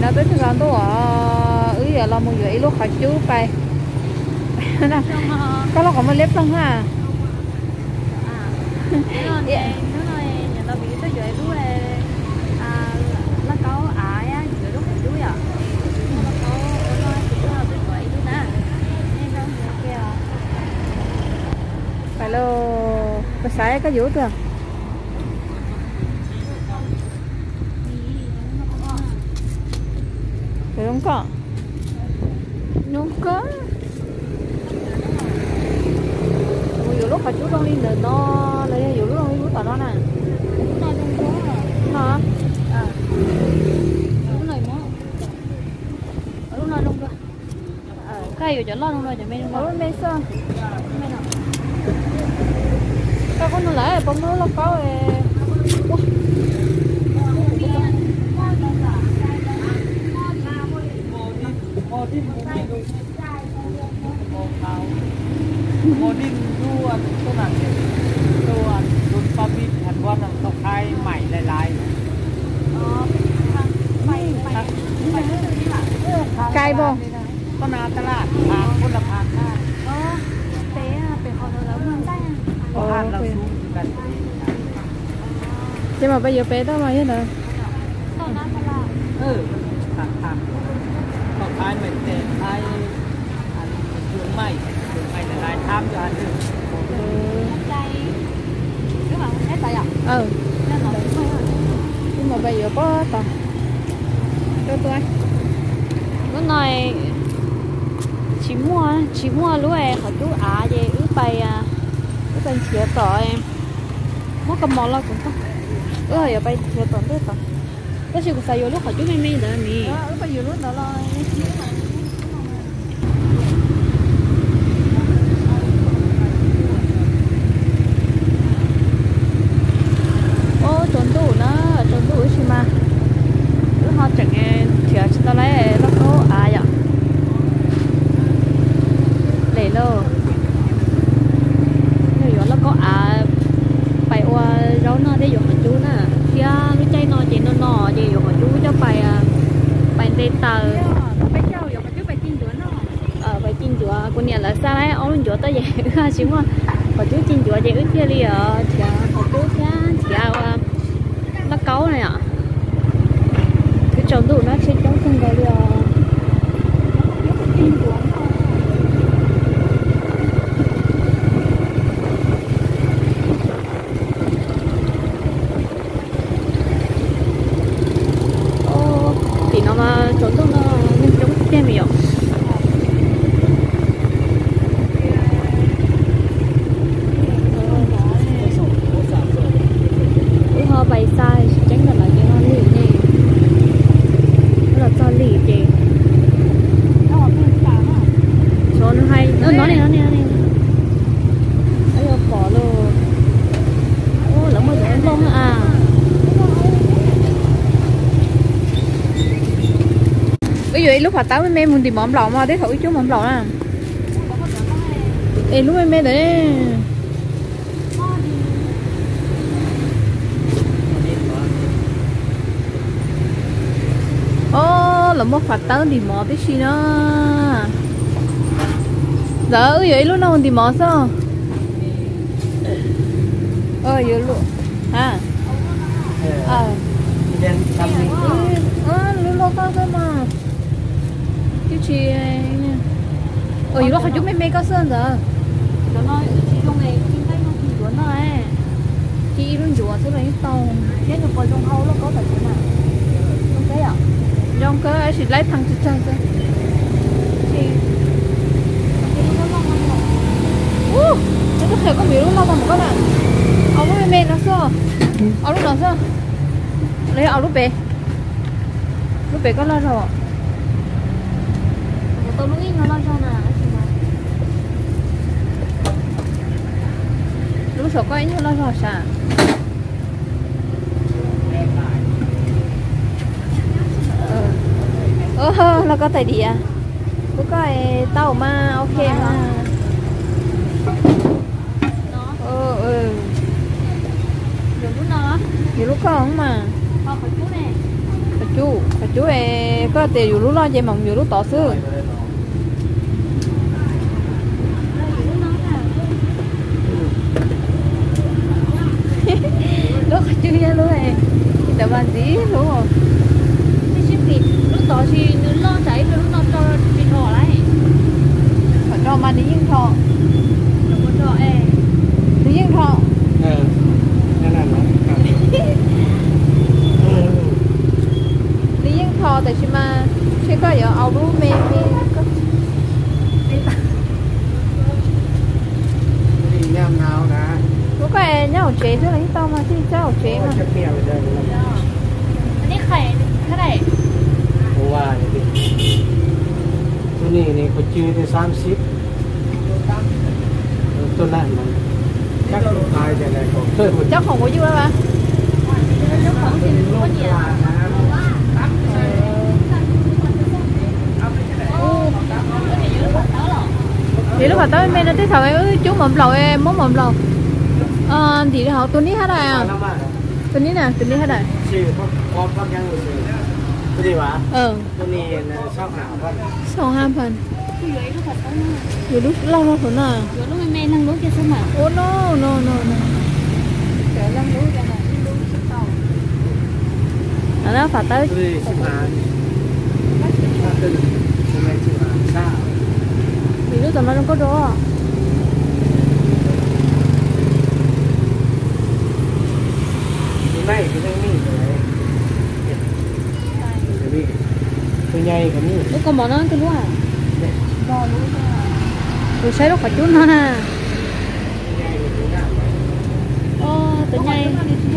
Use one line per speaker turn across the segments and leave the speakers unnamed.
nó tới thường làm tôi giờ là một vậy lúc khỏi chú bay nè có lúc còn mới lép luôn ha phải lo cái sải cái vũ chưa không có nhiều lúc mà chú không đi nữa nó lấy nhiều lúc không đi tao nó nè hả lúc này mà lúc nào luôn cơ cái gì cho lo luôn rồi cho mẹ luôn mẹ sao mẹ nào cái con nó lại bông nó có
một đinh du tôi làm tôi đun pha pin hạt quan là tộc hai mảy lại
cay bông
con nào ta là con là phạt
bé bé họ lớn hơn tay
phạt là xuống gần
nhưng mà bây giờ bé đó mà hết rồi
phạt tộc hai mảy tệ hai đường mày là lại tham cho anh được
các bạn hết tại ạ
nhưng mà bây giờ có tao cho tôi
bữa nay chỉ mua lúa em họ chú về ướp bay chia tỏi em mất cầm mỏ lo cũng có giờ bay chia tỏi đấy tỏi cái gì cũng phải vô lúc họ chú mê đó nè
lúc bây giờ lúc đó lo trốn đủ chứ mà lúc họ chẳng nghe thì tao lấy nó có vậy để lô nếu nó có phải qua rau nó để dùng mà chú nè kia cái chai nó chỉ nó chỉ dùng mà chú cho phải tê tờ phải trâu dùng mà chú phải chiên chữa nó phải chiên chữa con nhà là sao đấy ông chữa tới vậy ha xíu mà và chú chiên chữa vậy ướt kia đi thì họ chú thì nó cấu này ạ cái trồng đủ nó sẽ chống không có được thì nó mà trồng đủ nó nên chống cái gì ạ họ bày sai tránh là lại cho nó lì nè nó là cho lì chị số nó hay nó này nó bỏ luôn ô lỡ mới dẫn bông ví dụ lúc họ táo với mẹ muốn tìm mỏm lỏng mà đấy thử chú mỏm lỏng à lúc mẹ đấy là một phát tới đi mò tí xí nữa giờ vậy lúc nào đi mò sao vậy luôn ha lúc nào có cái mà cái gì vậy lúc họ chúng mấy có sơn rồi nó nói chị trong này chị thấy nó chỉ muốn nó ấy chị luôn rửa số này tàu thế nhưng mà trong hậu nó có phải thế nào không thấy à trong cái chị lấy thằng chị chơi chị nó có thể có biểu lo bằng một cái này ông mới mê nó sao ông lúc nào sao lấy ông lúc bé có lo rồi tôi lúc ít nó lo cho nè lúc sợ có ít nó lo rồi sao nó có tài địa có cái tàu mà ok mà
Rồi lúc nào á?
Nhiều lúc không mà
phải chú nè.
phải
chú ấy có tiền dù lúc lo chơi mỏng dù lúc tỏ sư lúc chú ra lúc này đã bàn gì đúng không lúc tỏ thì lo cháy lúc nó cho đi thọ lại phải cho mà đi yên thọ đừng có thọ đi yên thọ
นั่นน่ะ
đi yên thọแต่ชิมาใช่ก็เดี๋ยวเอารูปเมย์ก็
นี่ยามหนาวนะ
lúc này nhau chế thế là ít tao mà thì cháu chế mà
จะเปรี้ยวเลย
อันนี้ไข่เท่าไหร่
เพราะว่าตัวนี้นี่เขาจื้อได้30ตัวนั้นมันจักตายจะได้ของเพิ่ม
เจ้าของcó dư baเจ้าของthì có nhiều thì lúc mà tới bên nó tới thằng ấy chú mầm lầu em món mầm lầu thì họตัวนี้hết rồi àตัวนี้nèตัวนี้hết rồi
ชื่อพร้อมพักยังอยู่ไม่ได้หวะ ตัวนี้ชอบหนาวพัก
2.5 อยู่lúc lâu lâu thôi nè
lúc này mẹ năng lúc kia sao mà
oh no để lăng lúa cho này nó phải tới
ตัวนี้ชิมหานถ้าตื่นทำไมชิมหานซ่า
vì lúc tầm nó không có đồ
ไม่คือทั้งนี้เลยตัวใหญ่กว่านี้
lúc con bỏ nó cái lúa à tôi thấy nó phải chút nó nè tự nhai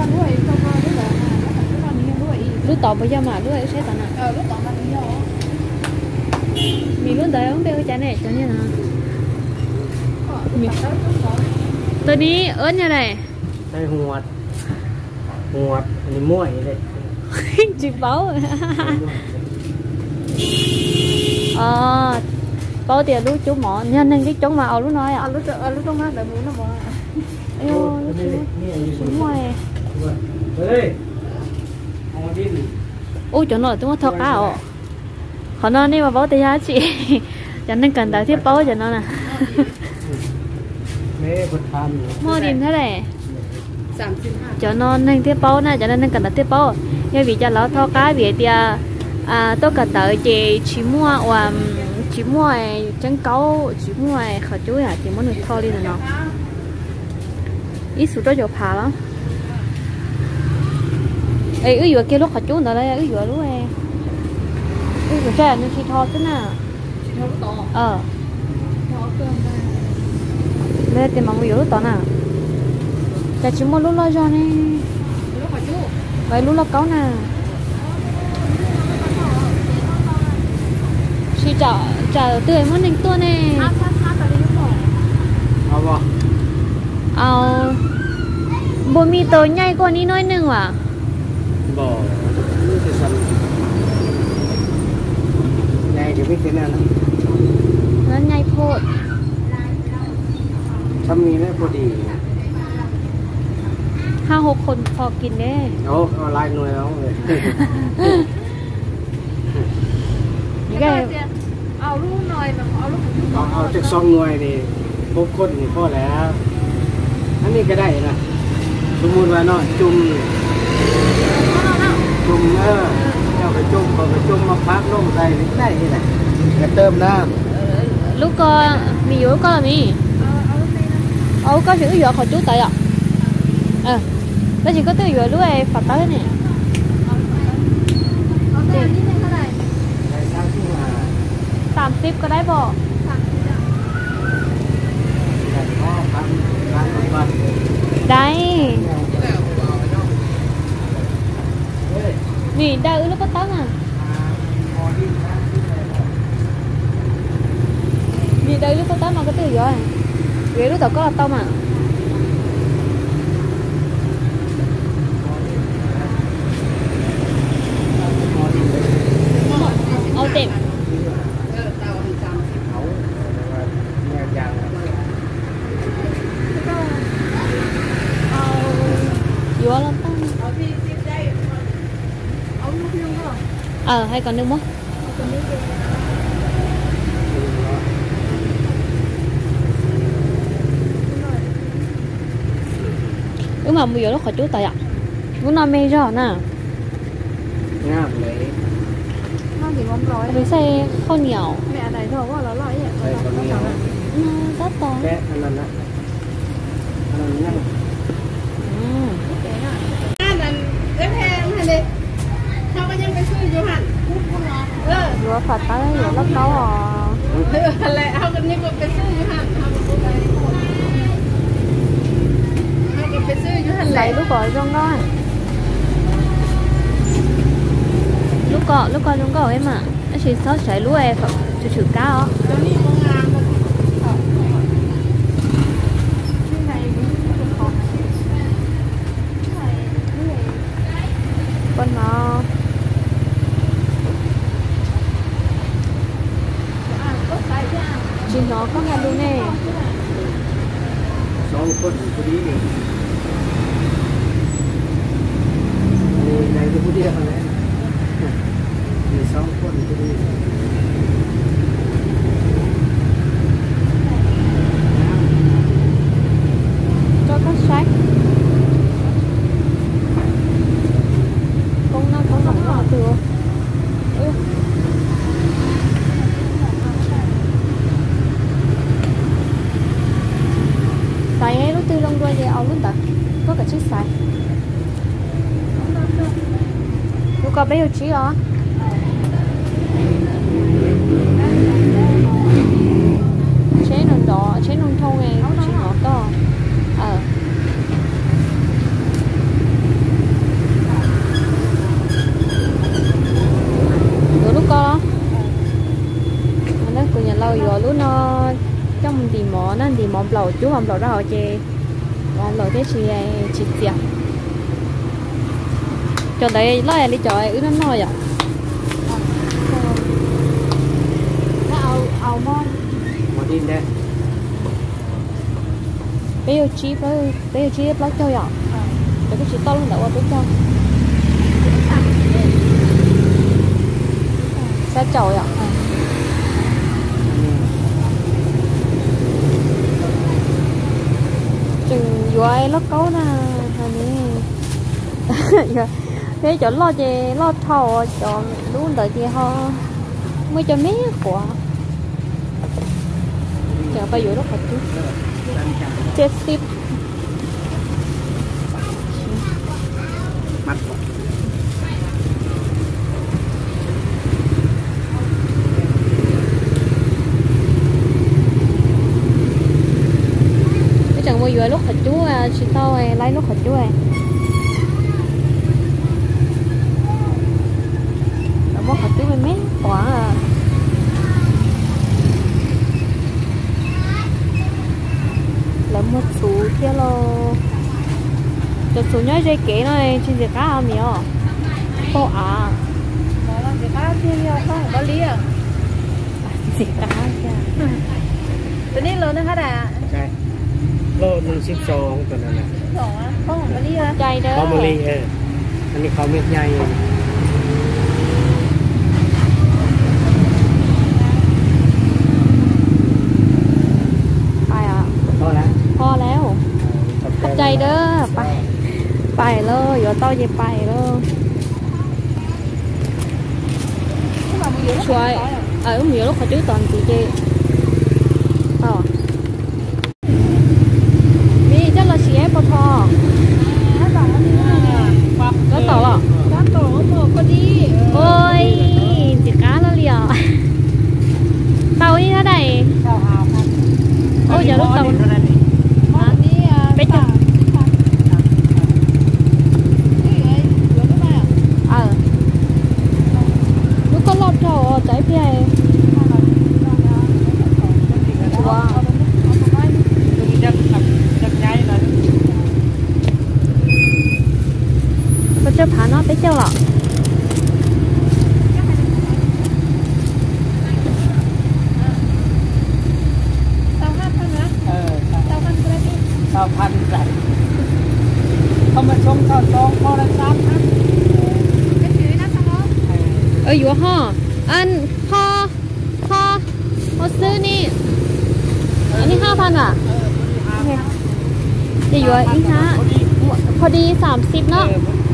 lúc tỏ bây giờ mà lúc ấy sẽ tận à mình luôn tới ông bêu cái này cho nên là tôi đi ớt như này
ใส่หัวอันนี้ม้วยเลย
chị báo bao tiền lúc chú mỏ nhân nên cái chống mà ở lúc nói à lúc trong mắt đợi muốn nó bỏ eo lúc chú ngoài
เฮ้ยเอาดิน
ôi chỗ nổi tôi thật á ạ họ nói đi mà báo tiền giá chị cho nên cần đợi tiếp báo cho nó nè
แม่คนทำ
mua tiền thế này cho nó nên tiếp báo nè cho nên cần đợi tiếp báo nhưng vì cho nó thao cá vì thì tôi cần đợi chị chỉ mua trứng câu chỉ mua khẩu chuối à chỉ muốn được thao đi là nó ít số đó dầu phá lắm ê ư vừa kia lúc khẩu chuối đó đây ư vừa lúc này ư vừa cái nó chỉ thao thế nào đây thì mà mua lúc đó nào chả chỉ mua lúc lo cho này vậy lúc lo cáo nè chị chả tươi món ninh tua nè
เอาบ่
bố mì tớ nhai qua ní nói nưng à
บ่นี่จะสั่นใหญ่จะไม่เป็นอะไร
nó nhai phốt
ถ้ามีได้พอดี
5-6 คนพอกินเด้
เอาลายหน่วยแล้วเลย
นี่ไงเอาลูกหน่อยเอาลูก
เอาจากซองหน่วยนี่พบคนนี่พอแล้ว อันนี้ก็ได้นะสมมุติว่าเนาะจุ่มเจ้าไปจุ่มเขาไปจุ่มมาพักลงใส่ได้นี่แหละจะเติมน้
lúc mì dối có là mì có chữ dừa khỏi chú tại ạ nó chỉ có từ dừa lúc này phạt tới nè
ำได้สร้างขึ้นมา
30 ก็ได้บ่
แต่ก็พักร้านบ้าน
ได้
เฮ้ย
นี่ได้lúc có tóc à
พอดีนะ
vì đây lúc có tóc mà có từ dừa ghế lúc tao có là tao mà ô tìm
เขาเนี่ยยาง
dừa lắm tao hay còn nước mất đúng mà bây giờ nó khỏi chú tài ạ muốn nói mê rõ nè
ngáp lấy
nó thì bóng rồi
vì xe không nhiều
mẹ này thôi quá là loại vậy
đây còn nhiều
nó rất to
cái anh làm nhá
vừa phạt tới vừa lóc câu lấy lúc gọi trong đó lúc coi trong đó em ạ nó chỉ sót chảy lúa em chữ chữ cá đó con nó chỉ nó có nghe luôn nè
số một con cái đi này này tôi đi đâu này này số một con cái đi
cho các sách con nó ngọt từ xài ấy lúc tư lông đuôi thì áo luôn ta có cả chiếc xài lúc có bây giờ chỉ đó chế nồng đỏ chế nồng thô này chỉ ngọt to rồi lúc có nó của nhà lâu rồi lúc nó trong tìm mỏ nó tìm mỏ lẩu chú hầm lẩu ra họ chè mỏ lẩu thế chị tiệt cho đấy lo đi chọi ứ nó nói à nó ao mòn
một đi đây
bây giờ chi lót cho ạ để cái chị to luôn đậu tới cho sẽ chọi ạ chừng vừa ai lót cấu nè này thế chỗ lo chè lo thầu chọn đúng đợi thì họ mới cho mấy quả chờ bây giờ nó thật chứ chết ship
mặt
cái chẳng bao giờ lúc thật chú chị tao lấy lúc thật chú mất thật chú mấy quả là một số kia lo cho số nhớ dây kế này trên dưới cá không nhiều cô à
nó là cái cá thiên nhau không có lý à
gì cá kìa
ตัวนี้โลนึงค่ะด่า
ใช่โลนึง12ตัวนั้นแหละ
สองอ่ะข้าวหอมมะลิอ่ะ
ใจเด้อ
ข้าวมะลิอันนี้ข้าวเม็ดใหญ่
ไปอ่ะ
พอแล้ว
พอแล้วขอบใจเด้อไปเลยเดี๋ยวต้อยจะไปเลยช่วยnhiều lúc hồi trước toàn chị chi đi chắc là chị ép thò có tỏ à
cá tổ một có đi
ôi chị cá nó liều tàu như thế này ôi giờ lúc tàu bé chồng lúc có lọt trâu trái phía có chấp phá nó tới châu lọ
taoพันใส่เขามาชงข้าวซองข้าวละ3,000
cái chữ nó xong không
อยู่ห่ออันพอซื้อนี่อันนี้5,000อ่ะจะอยู่อีกฮะพอดี30เนาะ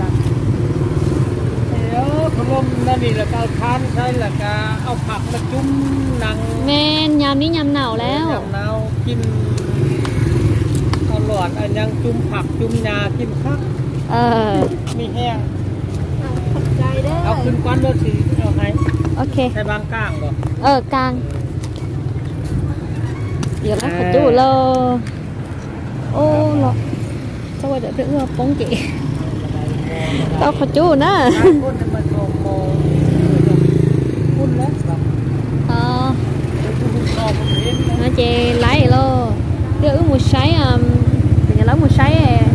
เดี๋ยวขนมนั่นนี่แล้วก็เอาทานใช่แล้วก็เอาผักมาจุ่มนัง
แมนยามนี้ยามหนาวแล้ว
ยำนาวกินเอาหลอดอันยังจุ่มผักจุ่มยากินข้าว มีแห้ง
ขอบใจเด้อ
เอาขึ้นก้อนเด้อสิเอาให้
โอเค
ใส่บางก้างบ่
กลางเดี๋ยวเราขอจูเลยโอ้หรอsao bây giờ tự ngược bóng kỹ tao khó chú nữa
คนมันโมโมคุณแล้วครับ
nó chê lấy lo đưa một sấy nhà lấy một sấy